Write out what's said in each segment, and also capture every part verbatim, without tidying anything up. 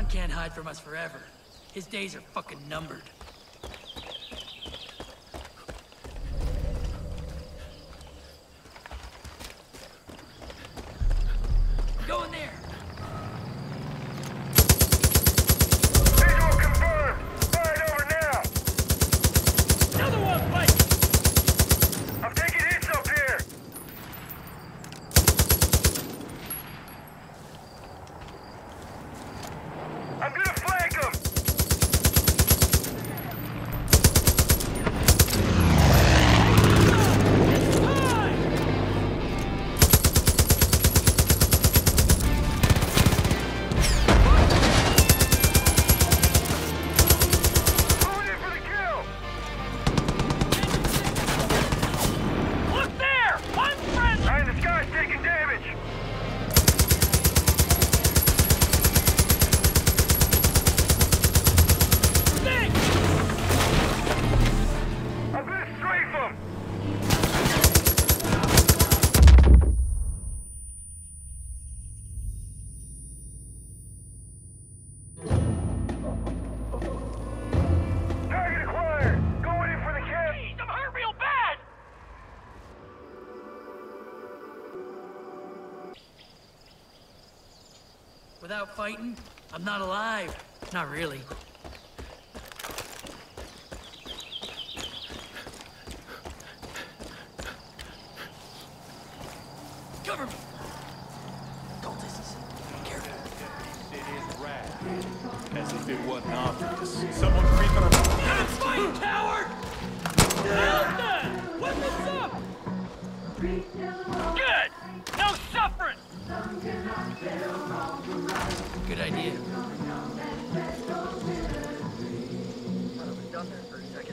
can't hide from us forever. His days are fucking numbered. Go in there! Visual confirmed! Fire over now! Another one, Mike! I'm taking hits up here! I'm gonna flank him! Going in for the kill! Look there! One friend! Eye in the sky's taking damage! Six! I'm gonna strafe him! Target acquired! Going in for the kill! I'm hurt real bad! Without fighting, I'm not alive. Not really. Cover me! Cultists. Careful. It is rad. As if it wasn't obvious. Someone creeping up. Get fight, coward! Hell then! What's up? Good! No suffering! Good idea. Thought I was done there for a second.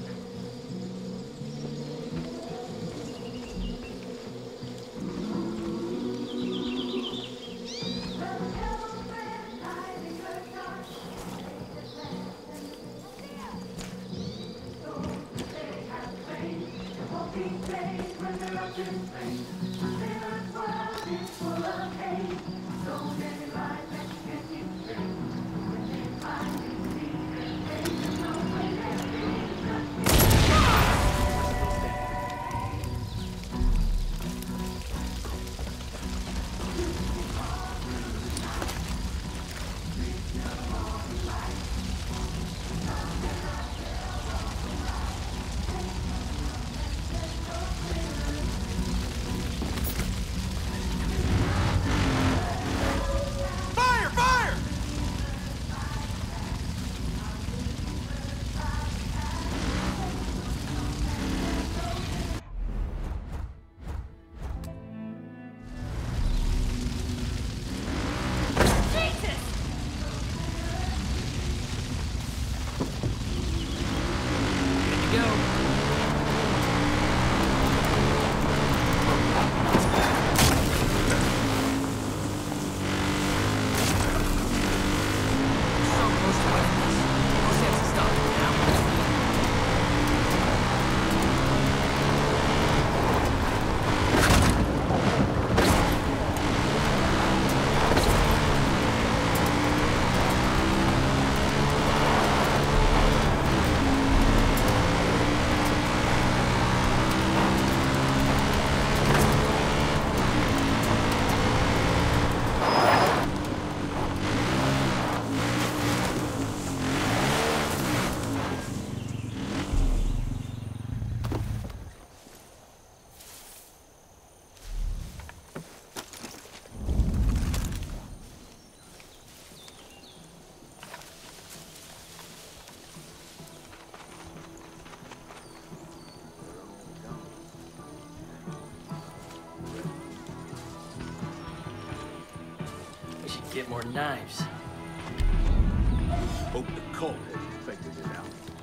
Fire! Fire! Good to go. So close to winning this. No sense of stopping now. We should get more knives. Hope the cult hasn't figured it out.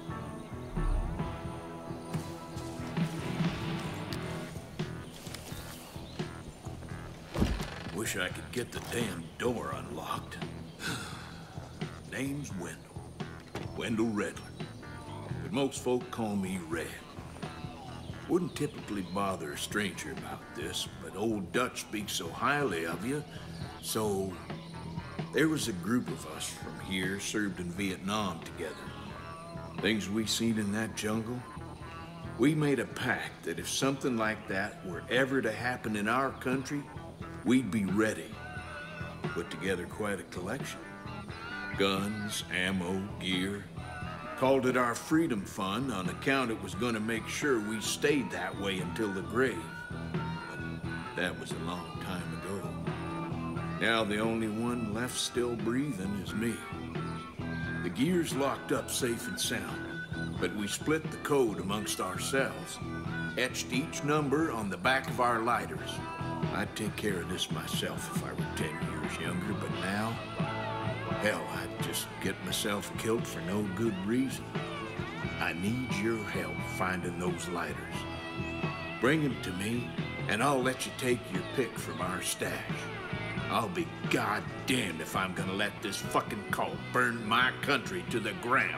Wish I could get the damn door unlocked. Name's Wendell. Wendell Redler. But most folk call me Red. Wouldn't typically bother a stranger about this, but old Dutch speaks so highly of you, so There was a group of us from here served in Vietnam together. Things we seen in that jungle, we made a pact that if something like that were ever to happen in our country, we'd be ready. Put together quite a collection. Guns, ammo, gear. Called it our Freedom Fund on account it was gonna make sure we stayed that way until the grave. But that was a long time ago. Now the only one left still breathing is me. The gear's locked up safe and sound, but we split the code amongst ourselves, etched each number on the back of our lighters. I'd take care of this myself if I were ten years younger, but now, hell, I'd just get myself killed for no good reason. I need your help finding those lighters. Bring them to me, and I'll let you take your pick from our stash. I'll be goddamned if I'm gonna let this fucking cult burn my country to the ground.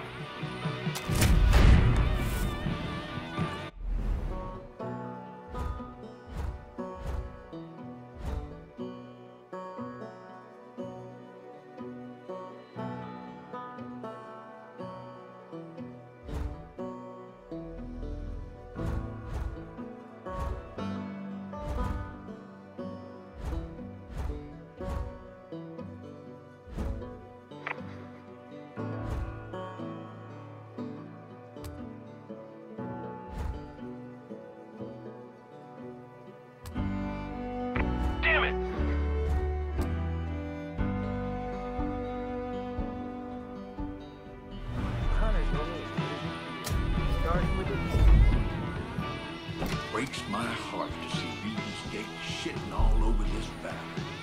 Breaks my heart to see Reed's Gate shitting all over this valley.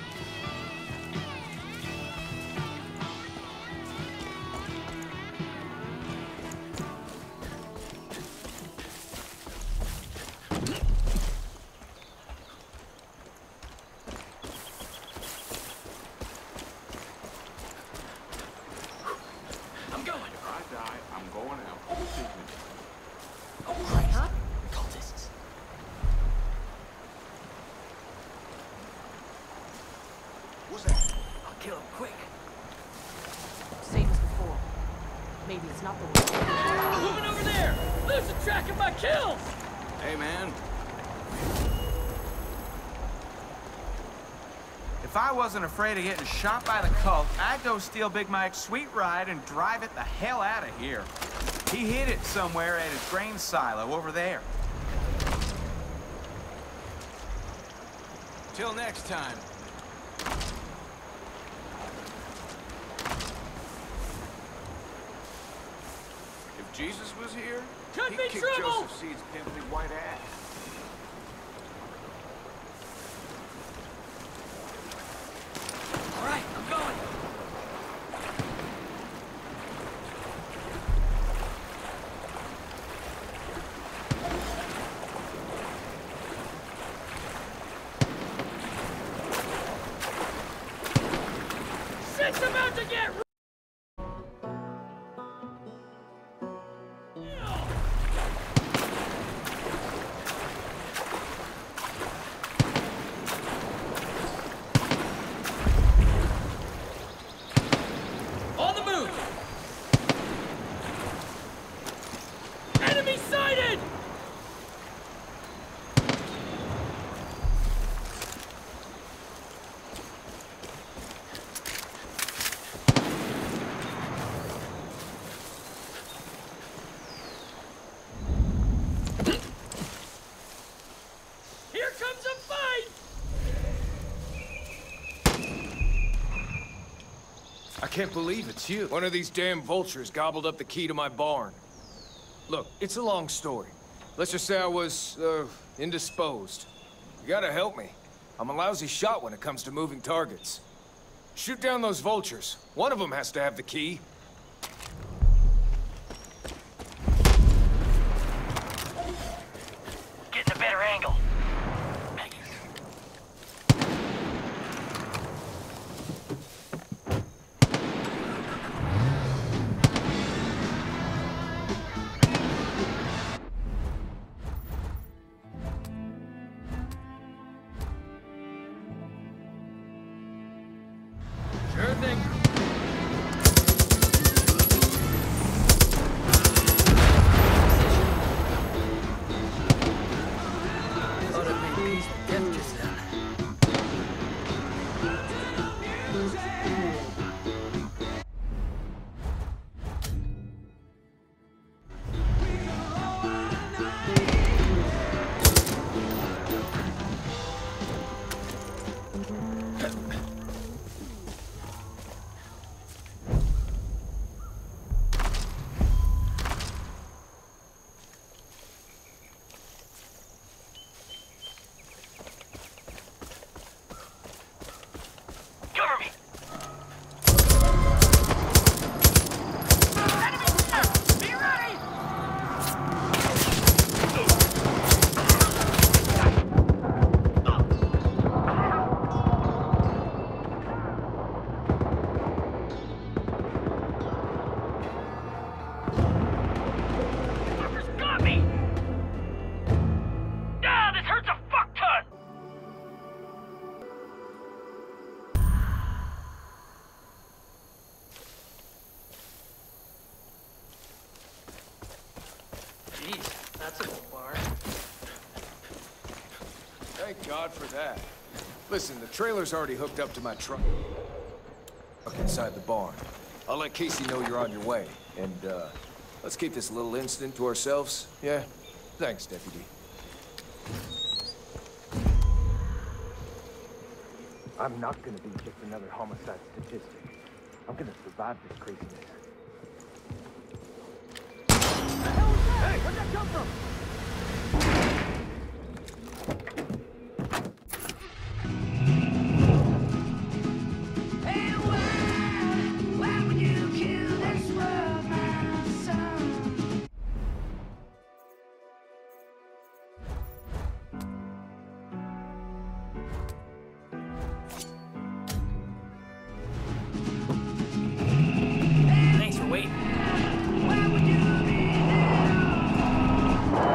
I'm going. If I die, I'm going out. Oh, Christ. Huh? Cultists. What's that? I'll kill him quick. Same as before. Maybe it's not the one. Moving over there! Losing track of my kills! Hey, man. If I wasn't afraid of getting shot by the cult, I'd go steal Big Mike's sweet ride and drive it the hell out of here. He hid it somewhere at his grain silo over there. Till next time. If Jesus was here, Could he'd be kick trouble! Joseph Seed's pimply white ass. All right, I'm going. Shit's about to get on the move! Enemy sighted! Here comes a fight! I can't believe it's you. One of these damn vultures gobbled up the key to my barn. Look, it's a long story. Let's just say I was, uh, indisposed. You gotta help me. I'm a lousy shot when it comes to moving targets. Shoot down those vultures. One of them has to have the key. Getting a better angle. Sure everything. Thought I'd made peace with death just then. Jeez, that's a good bar. Thank God for that. Listen, the trailer's already hooked up to my truck inside the barn. I'll let Casey know you're on your way. And, uh, let's keep this little incident to ourselves, yeah? Thanks, Deputy. I'm not gonna be just another homicide statistic. I'm gonna survive this craziness. Hey, where'd that come from? Thanks for waiting. Why would you be there?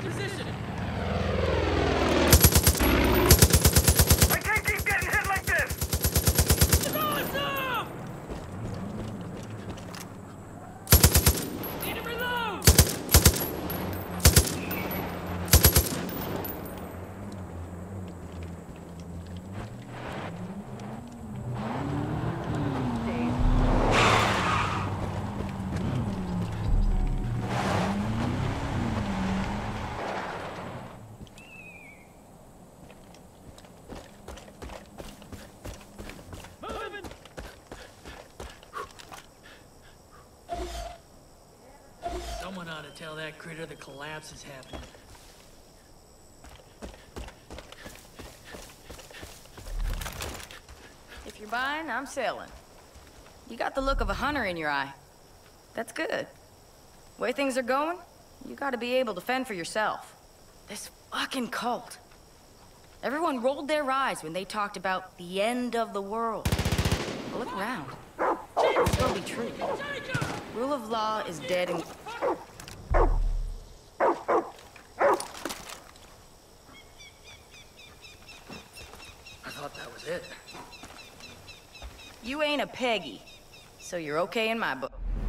position! I can't keep getting hit like this! It's awesome! Need to reload! Moving! Someone ought to tell that critter the collapse is happening. If you're buying, I'm selling. You got the look of a hunter in your eye. That's good. Way things are going, you gotta be able to fend for yourself. This fucking cult. Everyone rolled their eyes when they talked about the end of the world. But look around. It's still be true. Rule of law is dead and... I thought that was it. You ain't a Peggy, so you're okay in my book.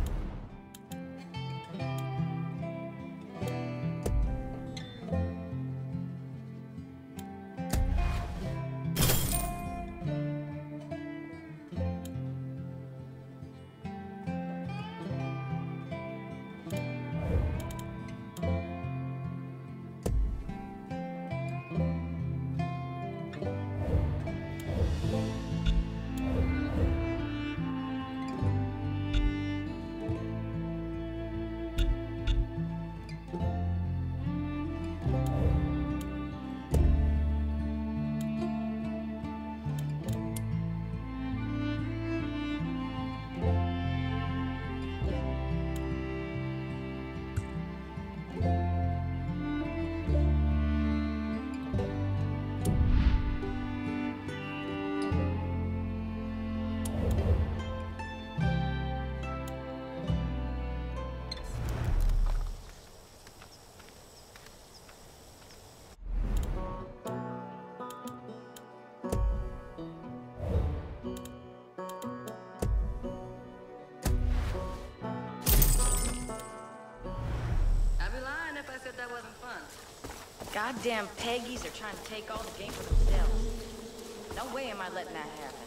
That wasn't fun. Goddamn Peggies are trying to take all the game for themselves. No way am I letting that happen.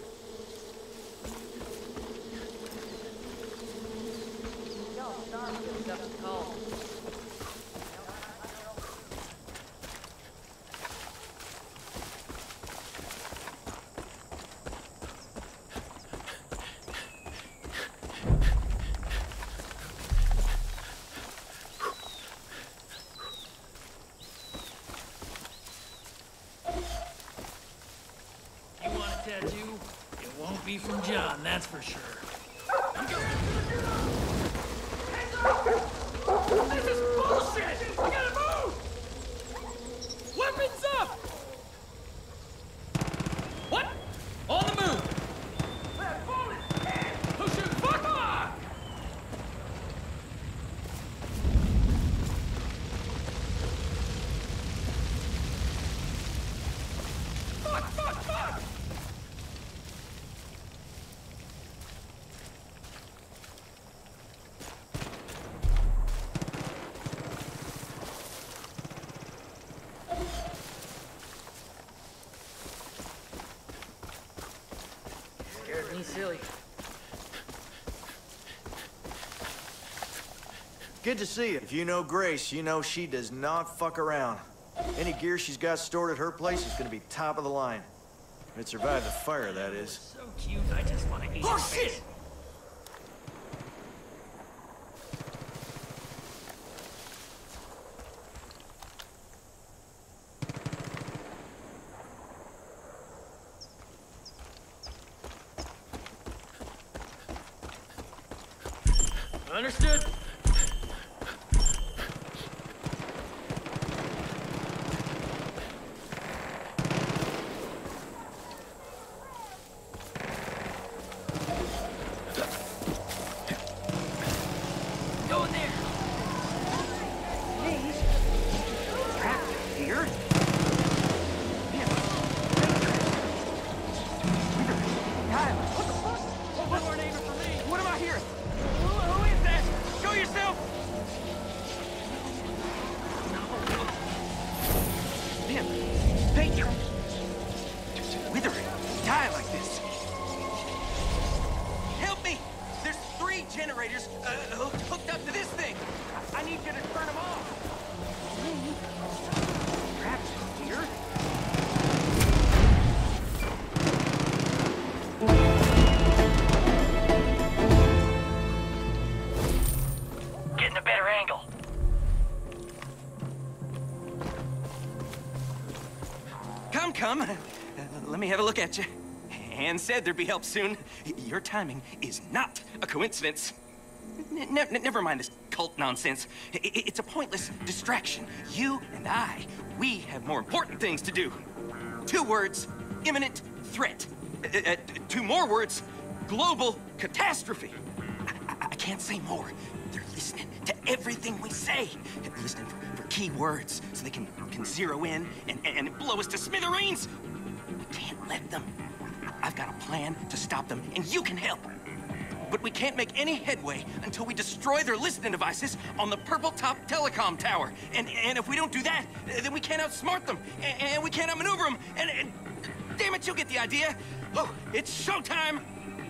Yo, sorry, this stuff is cold. Tattoo, it won't be from John, that's for sure. This is bullshit! We gotta move! Weapons up! What? On the move! Who shoots? Fuck off! Fuck, fuck, fuck! Scared me silly. Good to see you. If you know Grace, you know she does not fuck around. Any gear she's got stored at her place is gonna be top of the line. It survived the fire, that is. So cute, I just want to eat Oh, your shit! face. Understood. Go in there. uh, hooked up to this thing. I need you to turn them off. Traps here? Getting a better angle. Come, come. Uh, let me have a look at you. Anne said there'd be help soon. Your timing is not a coincidence. N ne never mind this cult nonsense. I it's a pointless distraction. You and I, we have more important things to do. Two words, imminent threat. Uh, uh, two more words, global catastrophe. I, I, I can't say more. They're listening to everything we say. They're listening for, for key words so they can, can zero in and, and blow us to smithereens. We can't let them. I've got a plan to stop them, and you can help. But we can't make any headway until we destroy their listening devices on the Purple Top Telecom Tower. And, and if we don't do that, then we can't outsmart them, and, and we can't outmaneuver them, and, and... Damn it, you'll get the idea. Oh, it's showtime!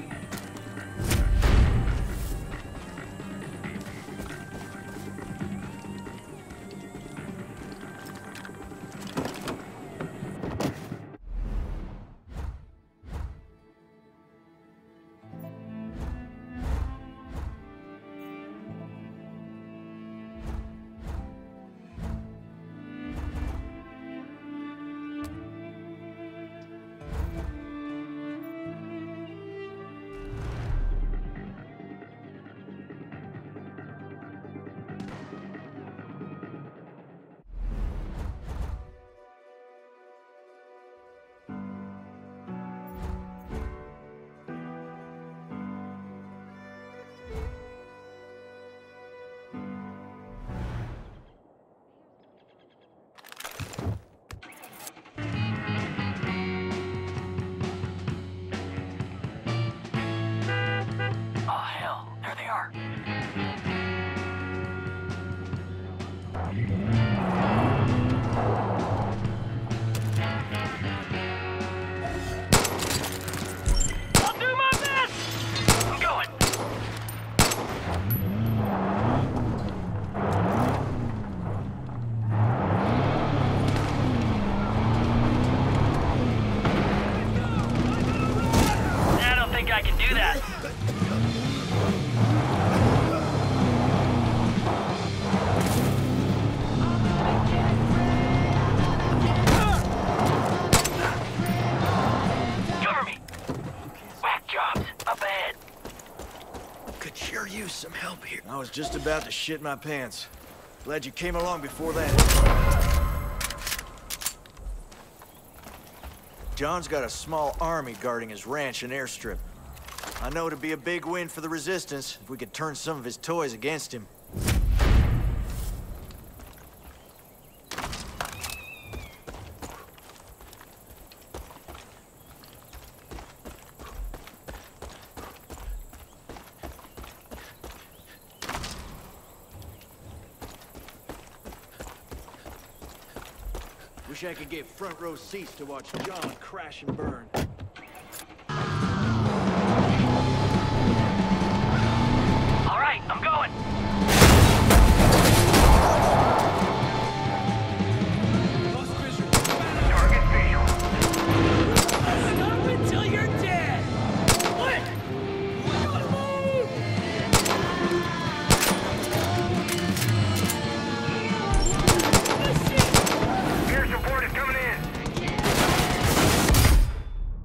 Some help here. I was just about to shit my pants. Glad you came along before that. John's got a small army guarding his ranch and airstrip. I know it'd be a big win for the Resistance if we could turn some of his toys against him. Wish I could get front row seats to watch John crash and burn. All right, I'm going. Target visual. Stop until you're dead! What? Air support is coming in.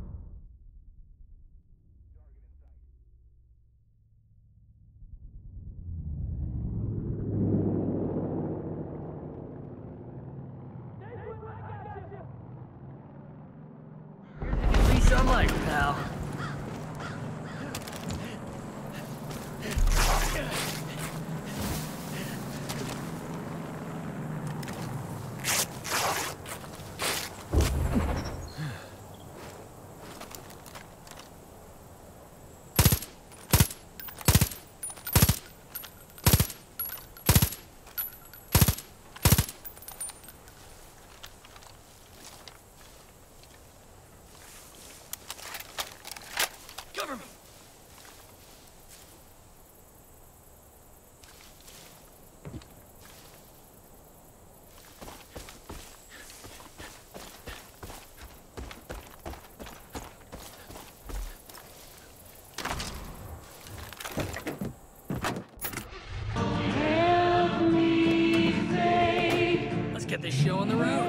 get this show on the road.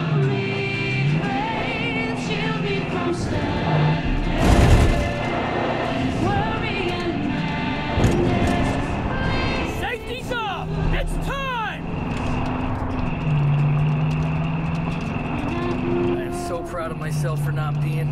Safety's off! It's time! I am so proud of myself for not peeing.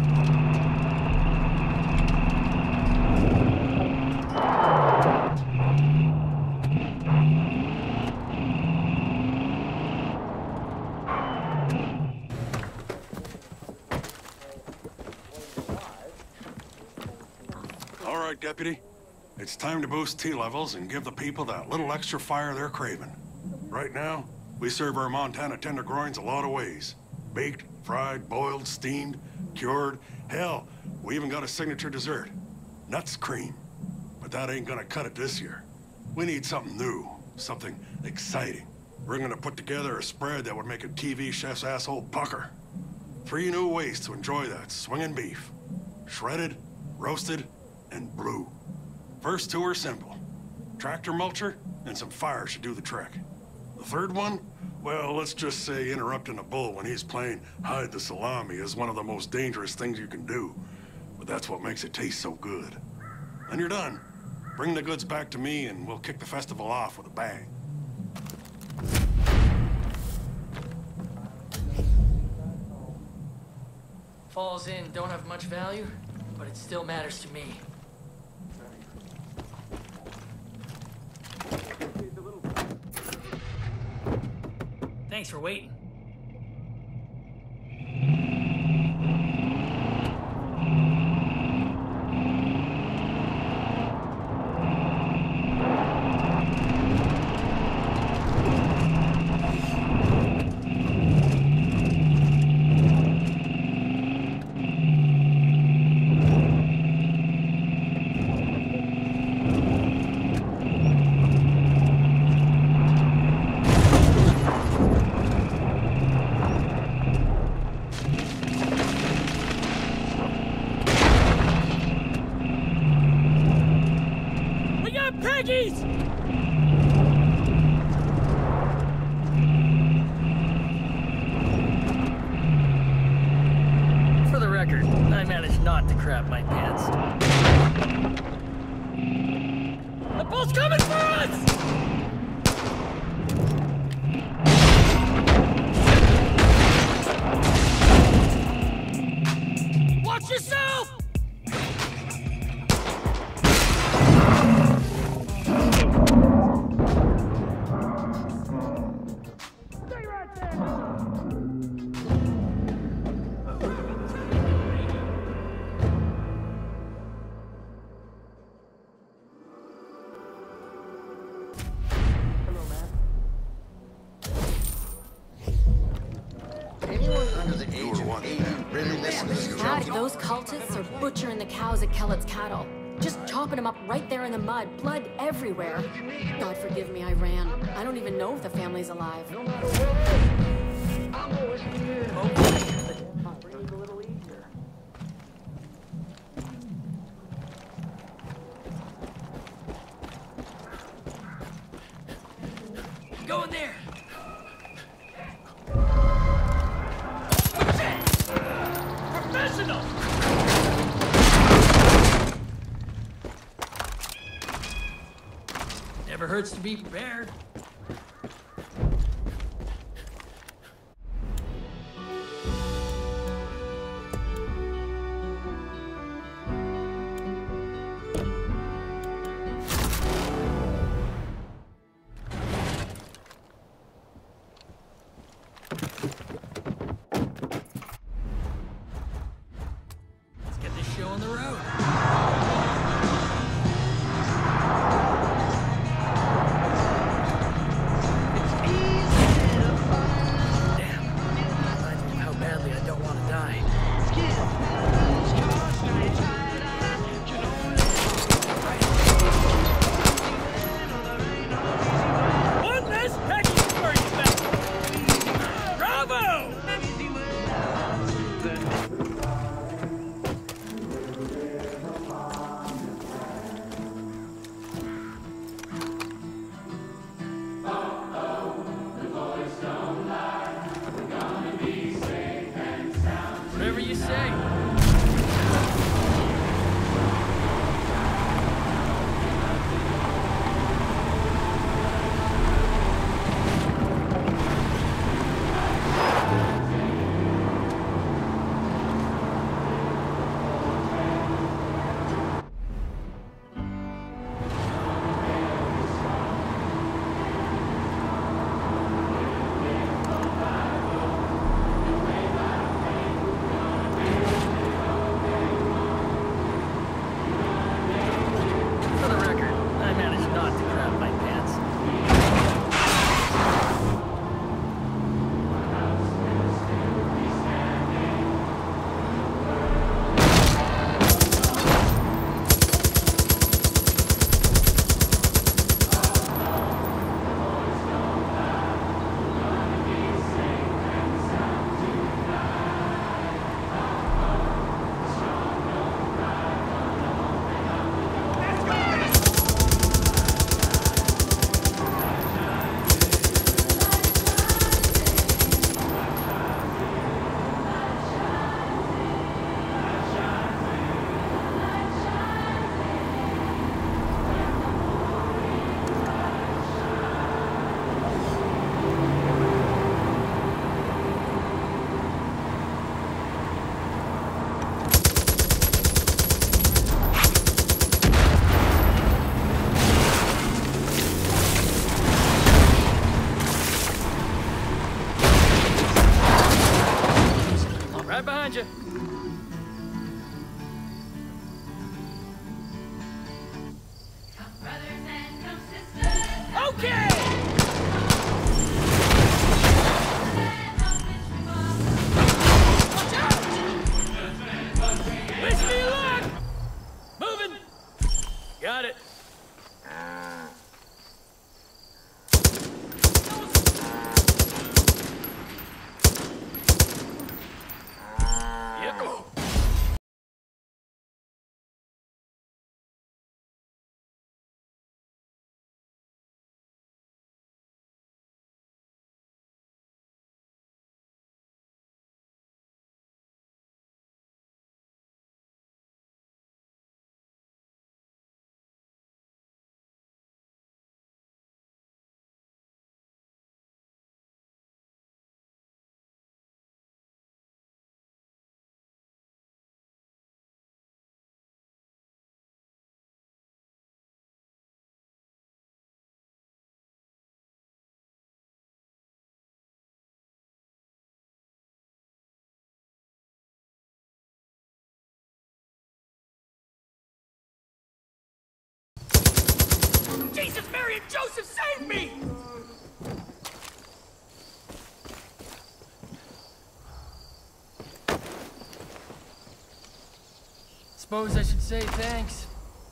All right, Deputy. It's time to boost T levels and give the people that little extra fire they're craving. Right now, we serve our Montana tendergroins a lot of ways. Baked, fried, boiled, steamed, cured. Hell, we even got a signature dessert. Nuts cream. But that ain't gonna cut it this year. We need something new, something exciting. We're gonna put together a spread that would make a T V chef's asshole pucker. Three new ways to enjoy that swinging beef. Shredded, roasted, and blue. First two are simple. Tractor mulcher and some fire should do the trick. The third one? Well, let's just say interrupting a bull when he's playing hide the salami is one of the most dangerous things you can do. But that's what makes it taste so good. Then you're done. Bring the goods back to me and we'll kick the festival off with a bang. Falls in don't have much value, but it still matters to me. Thanks for waiting. Peggies! For the record, I managed not to crap my pants. The bull's coming for us! Watch yourself! Those cultists are butchering the cows at Kellett's cattle. Just chopping them up right there in the mud. Blood everywhere. God forgive me, I ran. I don't even know if the family's alive. No matter what, I'm always here. Breathe a little easier. Go in there! Professional! Never hurts to be prepared. Let's get this show on the road. Got it. Yep. Jesus, Mary, and Joseph, save me! Suppose I should say thanks.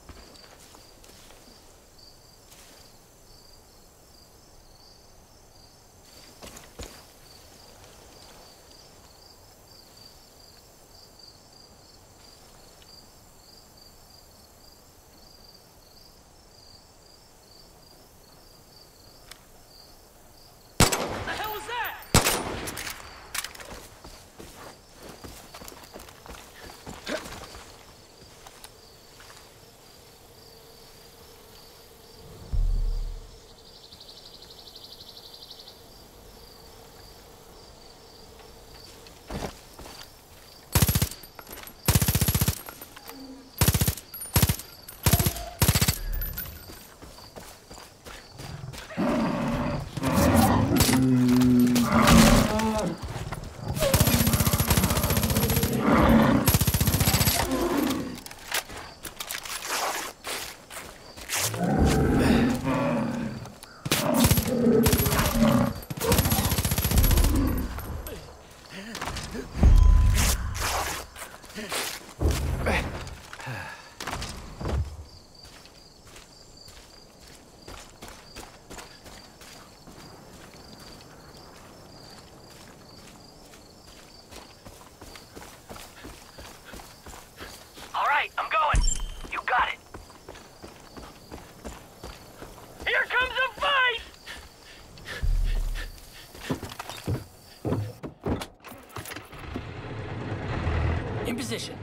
In position.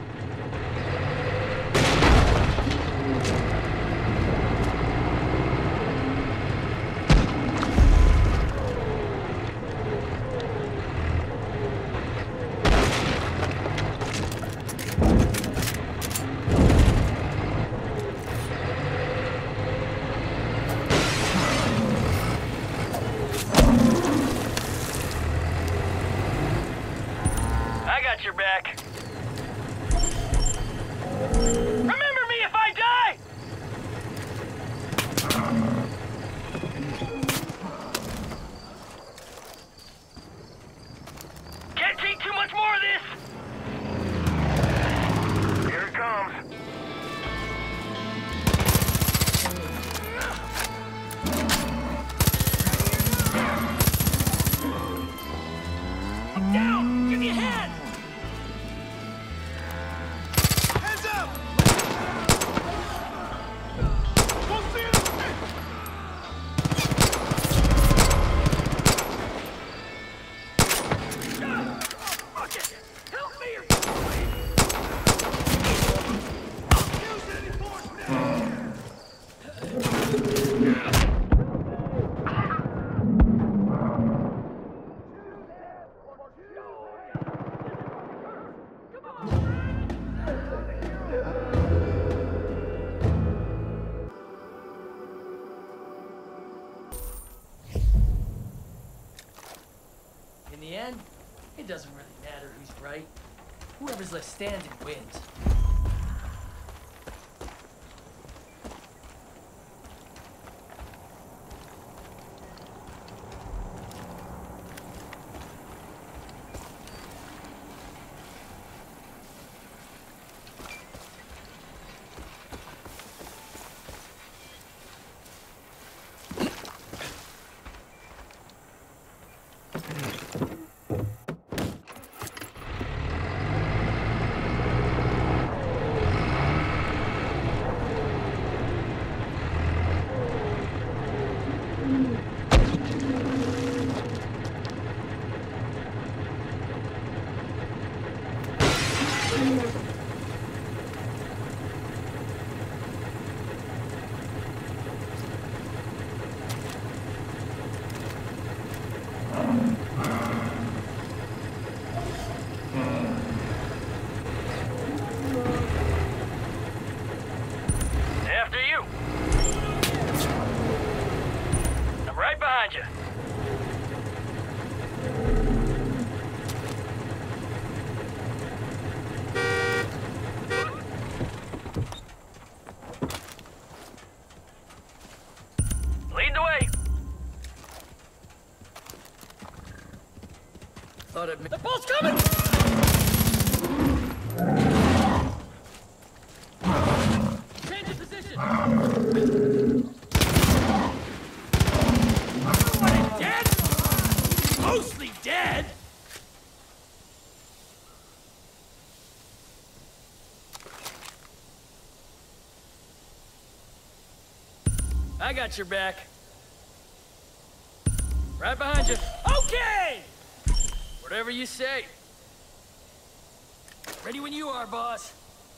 I got your back. Remember me if I die! Can't take too much more of this! Here it comes. Down! Give me a hand! Hands up! Won't see him! Fuck it! Help me! Use any force now! In the end, it doesn't really matter who's right. Whoever's left standing wins. After you. I'm right behind you. Lead the way. Thought I'd... The ball's coming! Change of position! Everybody dead? Mostly dead? I got your back. Right behind you. Okay! Whatever you say. Ready when you are, boss.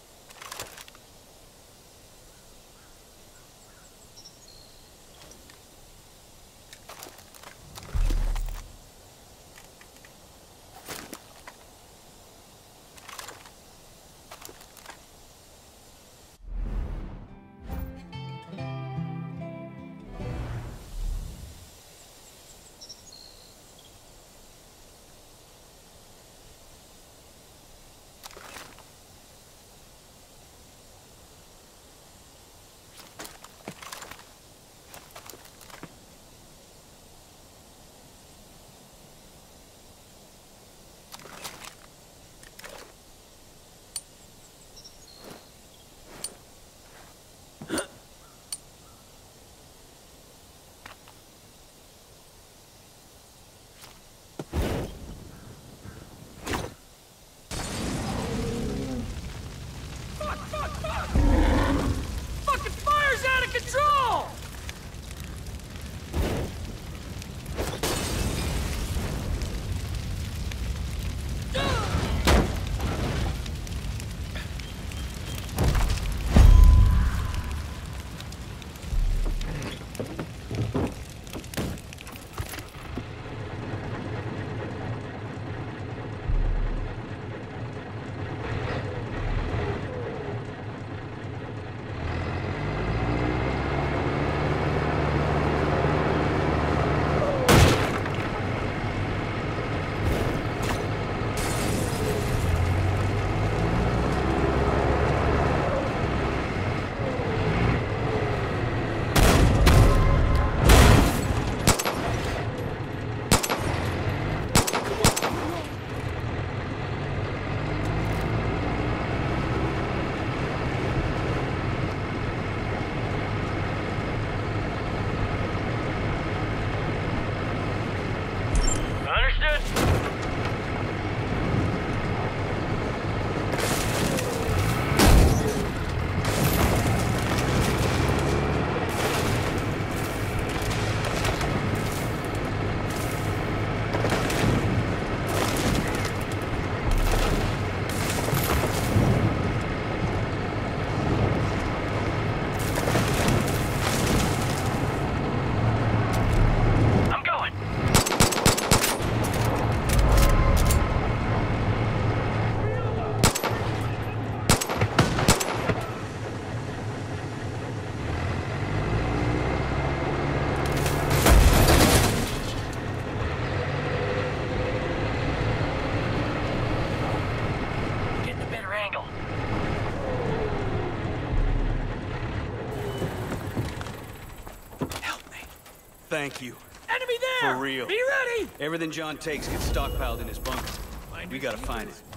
Thank you. Enemy there! For real. Be ready! Everything John takes gets stockpiled in his bunker. We gotta find it.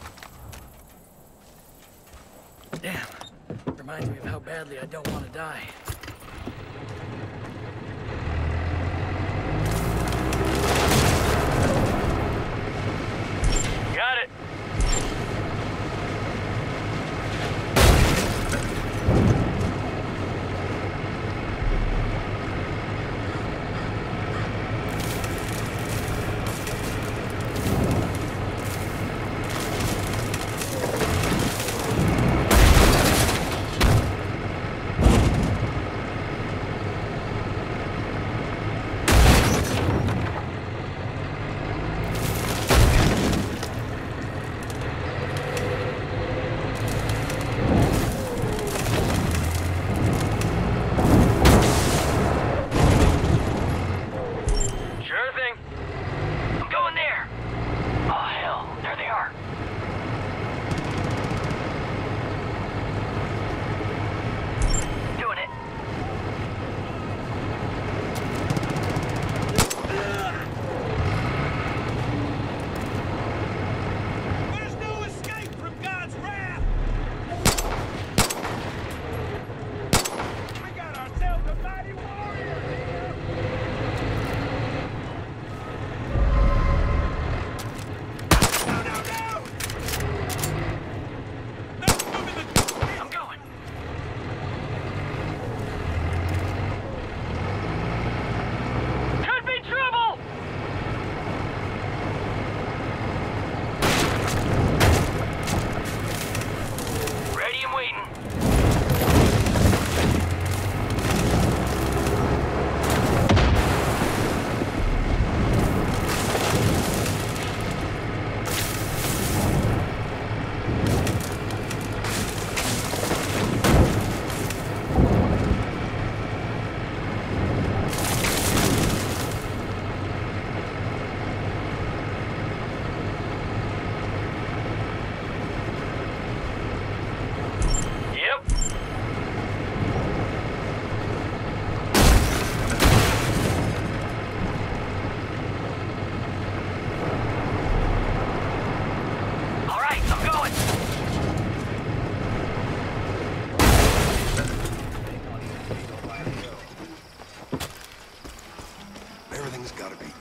Damn. Reminds me of how badly I don't want to die.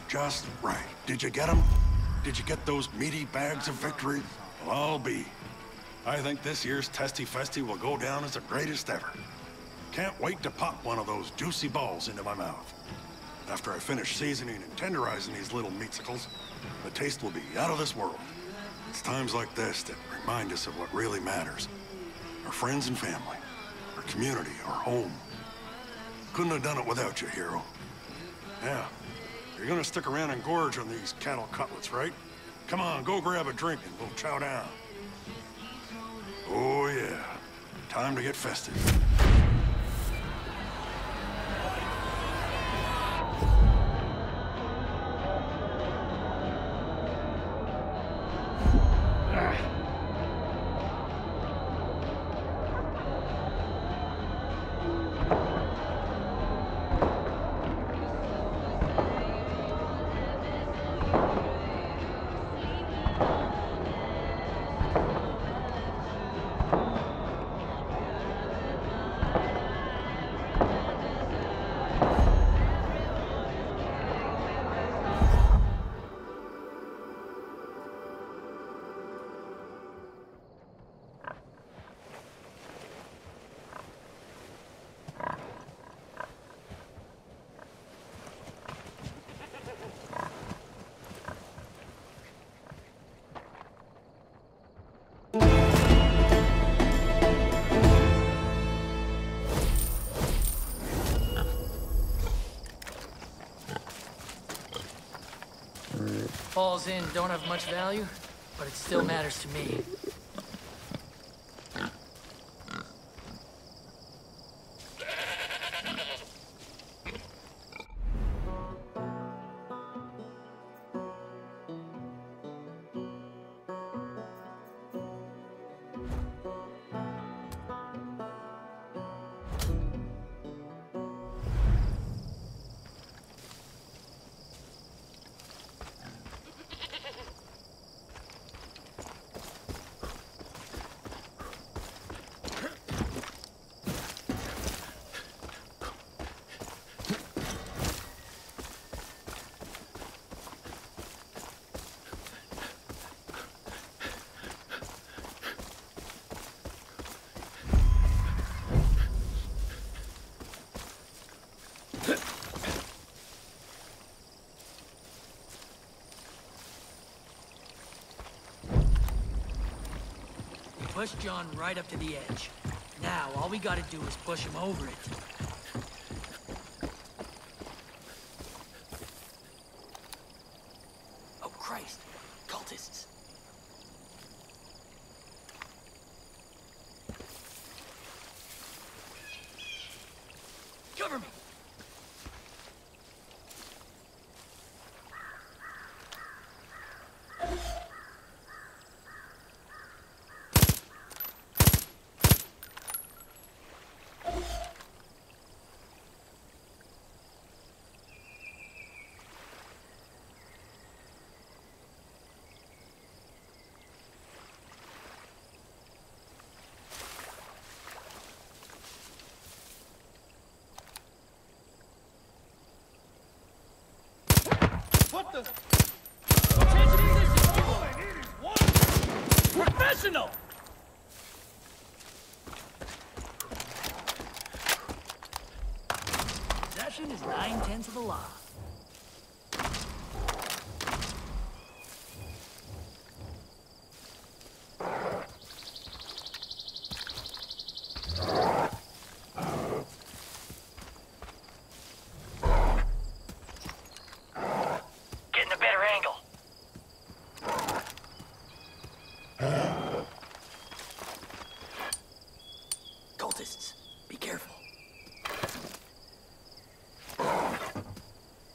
just right. Did you get them? Did you get those meaty bags of victory? Well, I'll be. I think this year's Testy Festy will go down as the greatest ever. Can't wait to pop one of those juicy balls into my mouth. After I finish seasoning and tenderizing these little meatsicles, the taste will be out of this world. It's times like this that remind us of what really matters. Our friends and family, our community, our home. Couldn't have done it without you, hero. Yeah, you're gonna stick around and gorge on these cattle cutlets, right? Come on, go grab a drink and we'll chow down. Oh yeah, time to get festive. Falls in don't have much value, but it still matters to me. Push John right up to the edge. Now, all we gotta do is push him over it. Oh, Christ. Cultists. Cover me! What the? Change of position! All I need is one! Professional! Possession is nine-tenths of the law. Cultists, be careful.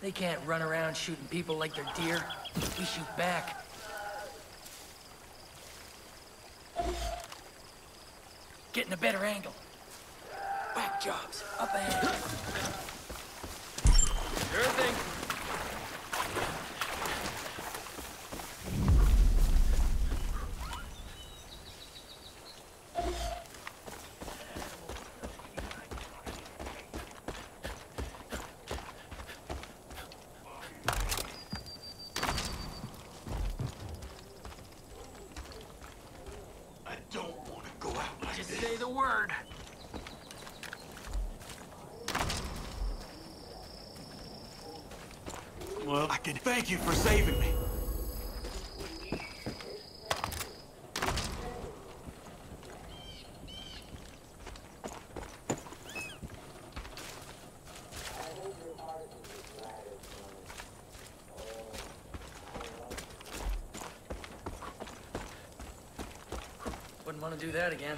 They can't run around shooting people like they're deer. We shoot back. Getting a better angle. Whack jobs, up ahead. Sure thing. I don't want to go out like Just this. say the word. Well, I can thank you for saving me. Wouldn't want to do that again.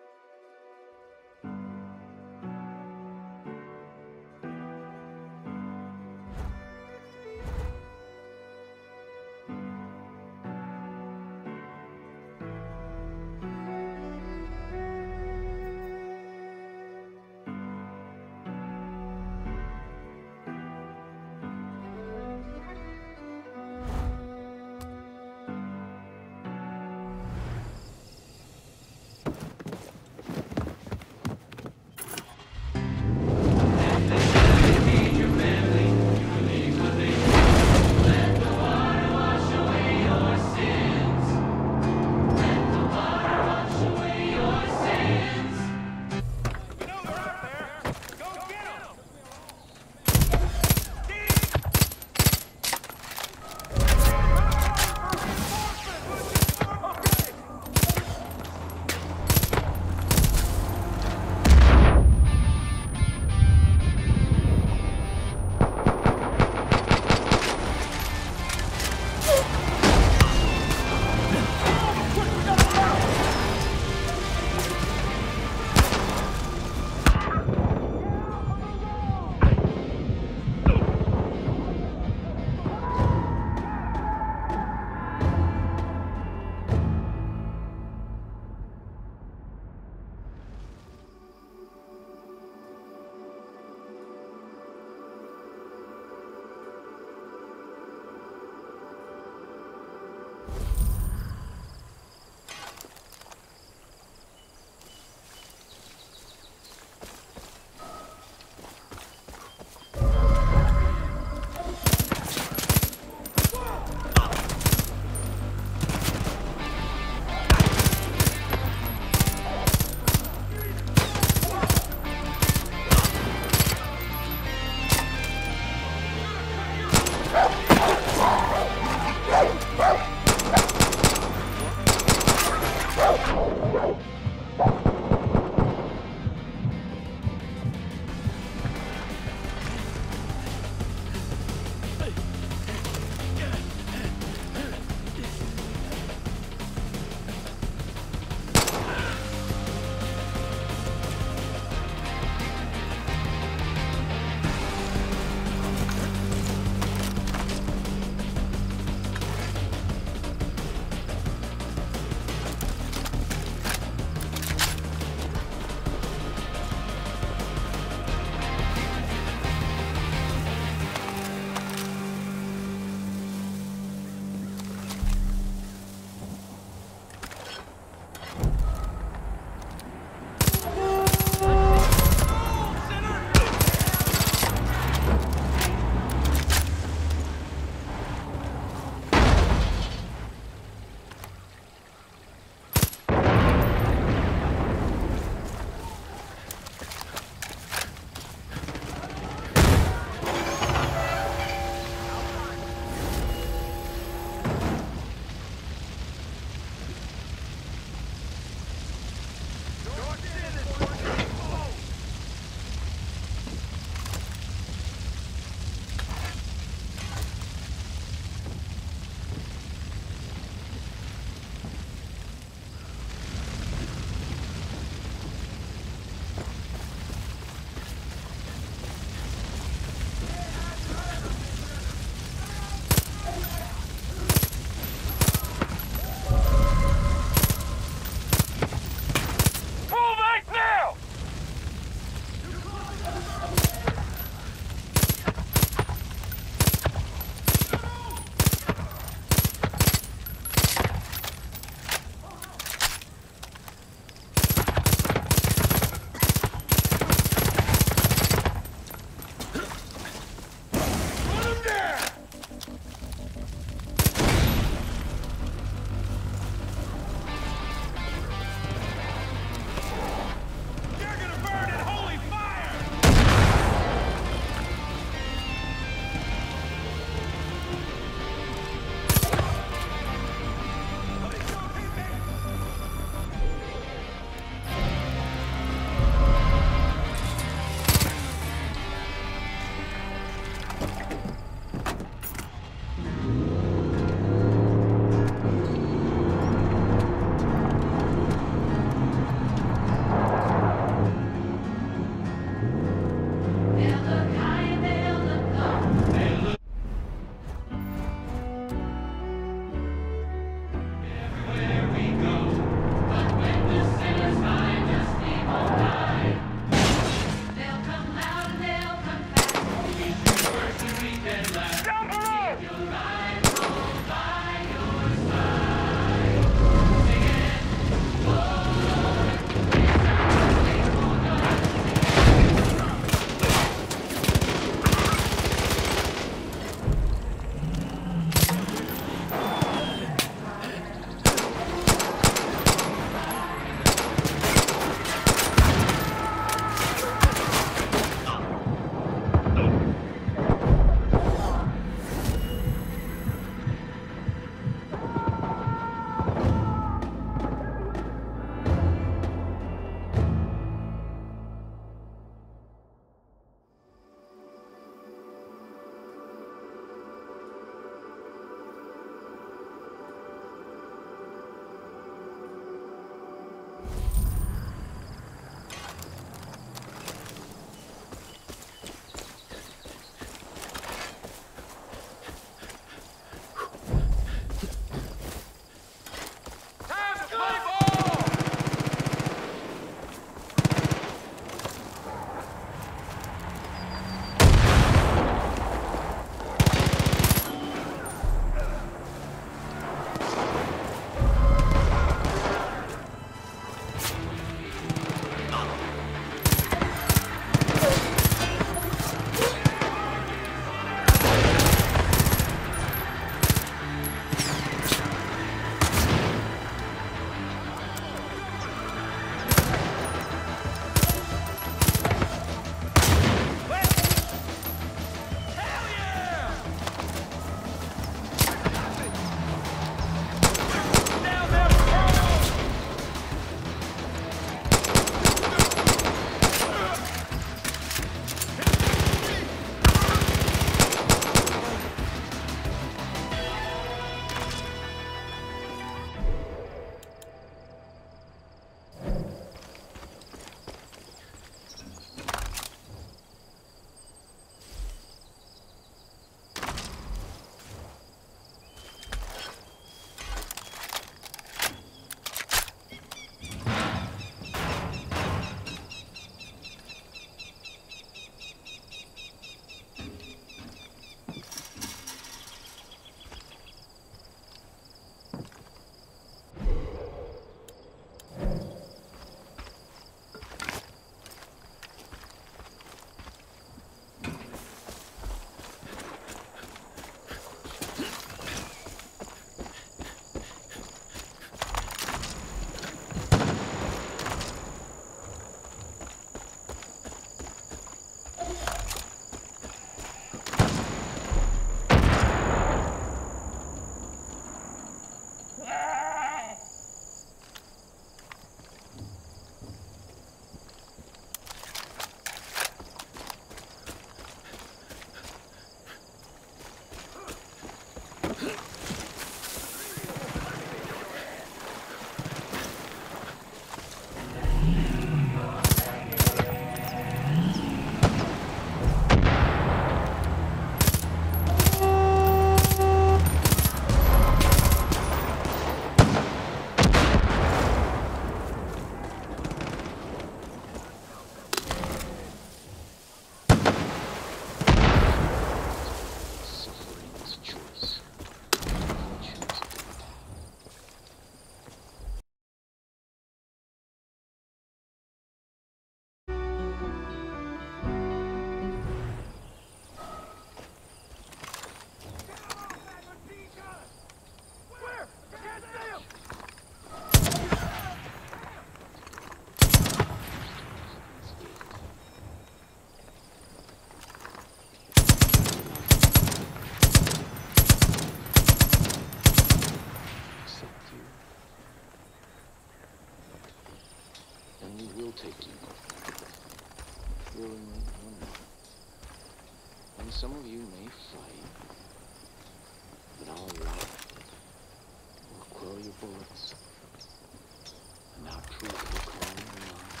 willingly or not. And some of you may fight, but I'll laugh or quell your bullets. And our truth will calm your minds.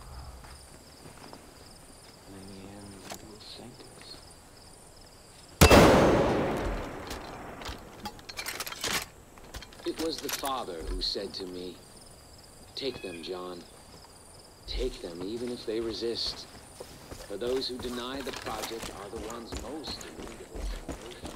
And in the end, it will sink us. It was the Father who said to me, "Take them, John. Take them, even if they resist. For those who deny the project are the ones most in need of its salvation."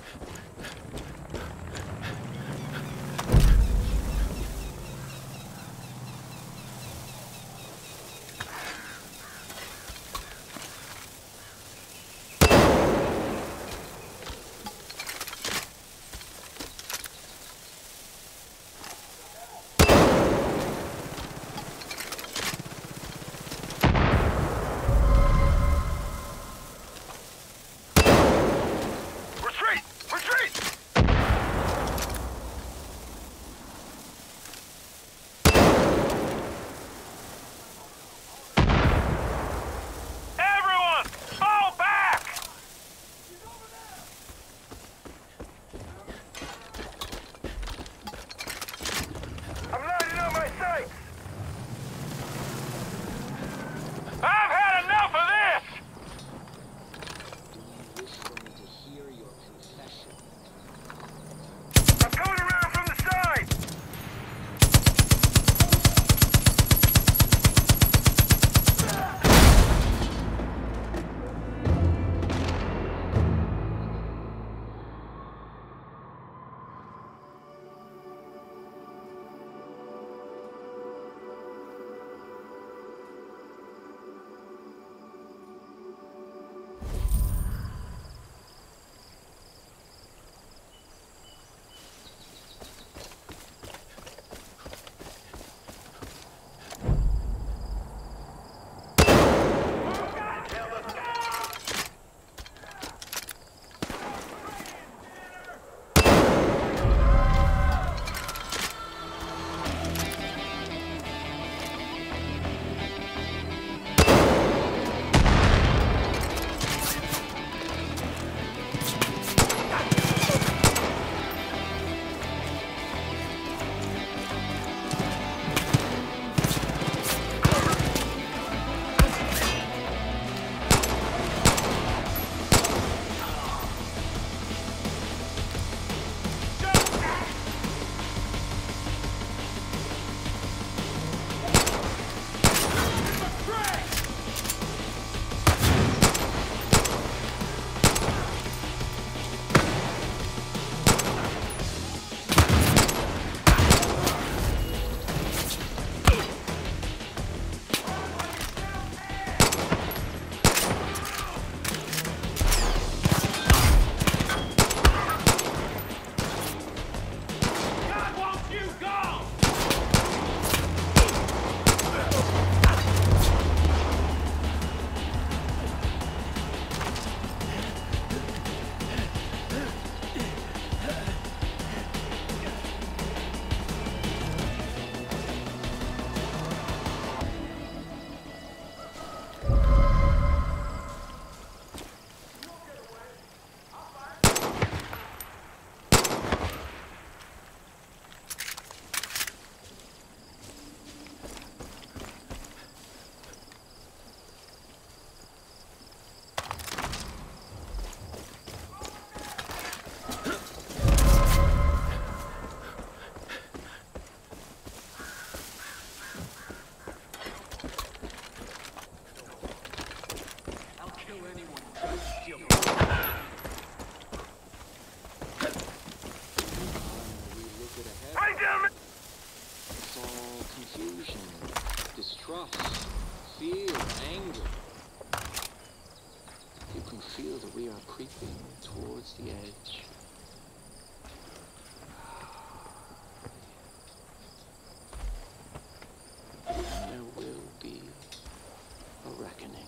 Distrust, fear, anger. You can feel that we are creeping towards the edge. And there will be a reckoning.